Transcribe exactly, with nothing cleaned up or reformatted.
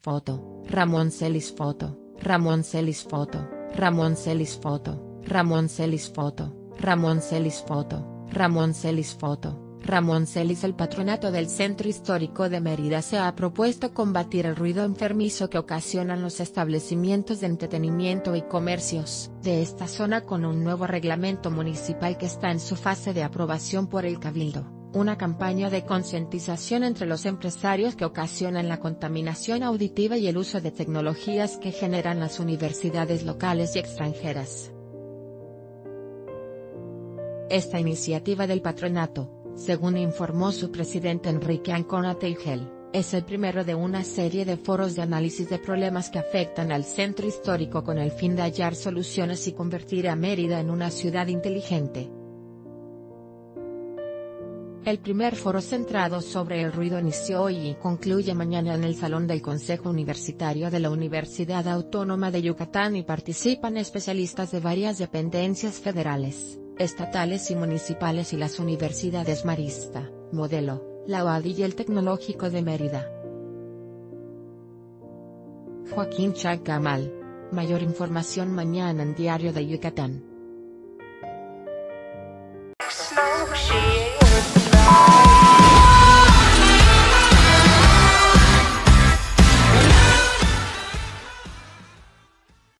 foto, Ramón Celis foto, Ramón Celis foto, Ramón Celis foto, Ramón Celis foto, Ramón Celis foto, Ramón Celis foto. Ramón Celis. El patronato del Centro Histórico de Mérida se ha propuesto combatir el ruido enfermizo que ocasionan los establecimientos de entretenimiento y comercios de esta zona con un nuevo reglamento municipal que está en su fase de aprobación por el Cabildo, una campaña de concientización entre los empresarios que ocasionan la contaminación auditiva y el uso de tecnologías que generan las universidades locales y extranjeras. Esta iniciativa del patronato, según informó su presidente Enrique Ancona Teigel, es el primero de una serie de foros de análisis de problemas que afectan al centro histórico con el fin de hallar soluciones y convertir a Mérida en una ciudad inteligente. El primer foro centrado sobre el ruido inició hoy y concluye mañana en el Salón del Consejo Universitario de la Universidad Autónoma de Yucatán y participan especialistas de varias dependencias federales, estatales y municipales y las universidades Marista, Modelo, la U A D y el Tecnológico de Mérida. Joaquín Chacamal. Mayor información mañana en Diario de Yucatán.